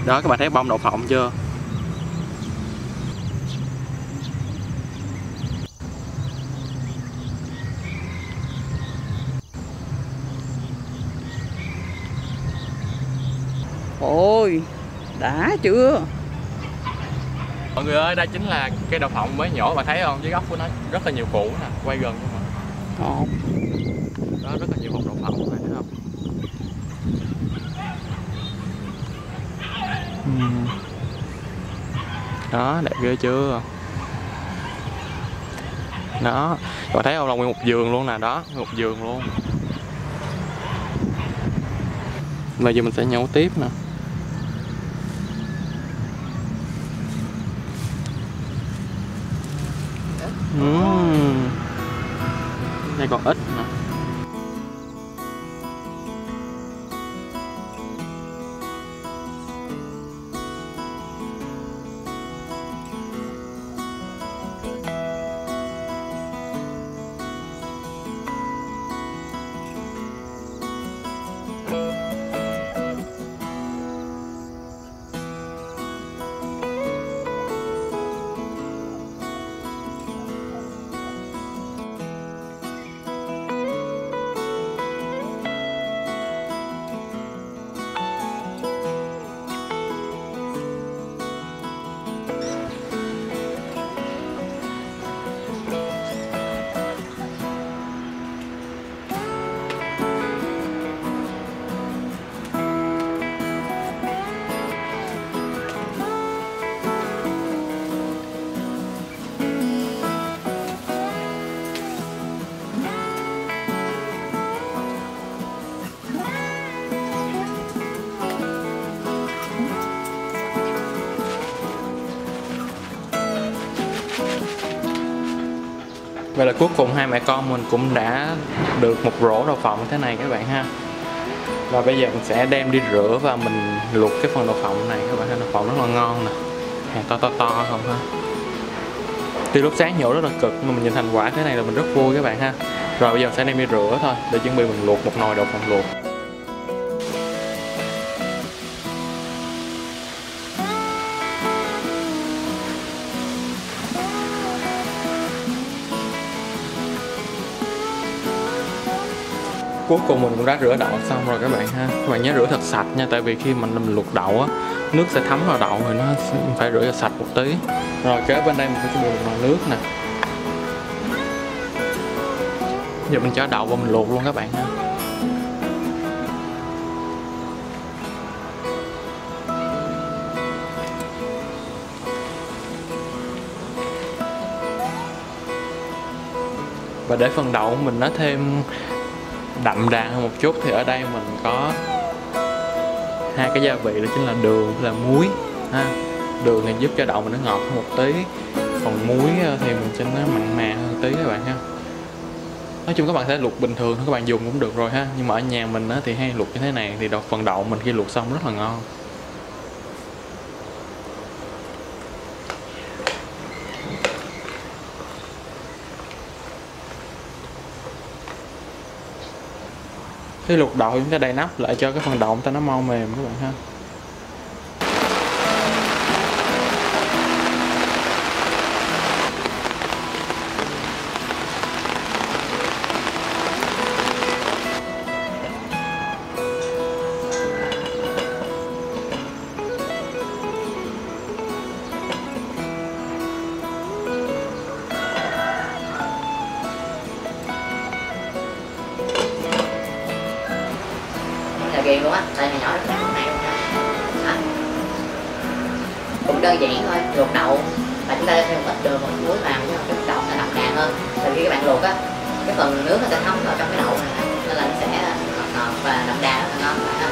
Đó, các bạn thấy bông đậu phộng chưa? Ôi, đã chưa? Mọi người ơi, đây chính là cây đậu phộng mới nhổ, bạn thấy không? Dưới gốc của nó rất là nhiều củ nè, quay gần luôn mà. Ngọt. Đó, rất là nhiều hột đậu phộng, bạn thấy không? Đó, đẹp ghê chưa? Đó, các bạn thấy không? Là nguyên một vườn luôn nè, đó, một vườn luôn. Bây giờ mình sẽ nhổ tiếp nè. Đây còn ít nè. Vậy là cuối cùng hai mẹ con mình cũng đã được một rổ đậu phộng thế này các bạn ha. Và bây giờ mình sẽ đem đi rửa và mình luộc cái phần đậu phộng này. Các bạn thấy đậu phộng rất là ngon nè, hạt to không ha. Từ lúc sáng nhổ rất là cực mà mình nhìn thành quả thế này là mình rất vui các bạn ha. Rồi bây giờ mình sẽ đem đi rửa thôi để chuẩn bị mình luộc một nồi đậu phộng luộc. Cuối cùng mình cũng đã rửa đậu xong rồi các bạn ha. Các bạn nhớ rửa thật sạch nha, tại vì khi mình luộc đậu á, nước sẽ thấm vào đậu rồi nó phải rửa cho sạch một tí. Rồi kế bên đây mình phải chuẩn bị một nồi nước nè. Giờ mình cho đậu vào mình luộc luôn các bạn ha. Và để phần đậu của mình nó thêm đậm đà hơn một chút thì ở đây mình có hai cái gia vị, đó chính là đường và muối ha. Đường thì giúp cho đậu mình nó ngọt hơn một tí, còn muối thì mình cho nó mặn mà hơn tí các bạn ha. Nói chung các bạn sẽ luộc bình thường các bạn dùng cũng được rồi ha, nhưng mà ở nhà mình thì hay luộc như thế này thì phần đậu mình khi luộc xong rất là ngon. Khi luộc đậu chúng ta đậy nắp lại cho cái phần đậu chúng ta nó mau mềm các bạn ha. Ghiền luôn á, tay này nhỏ rất là này luôn ha. Cũng đơn giản thôi, luộc đậu và chúng ta thêm một ít đường một muối vào cho cái đậu sẽ đậm đà hơn. Thì khi các bạn luộc á, cái phần nước nó sẽ thấm vào trong cái đậu này nên là nó sẽ ngọt ngọt và đậm đà rất là ngon.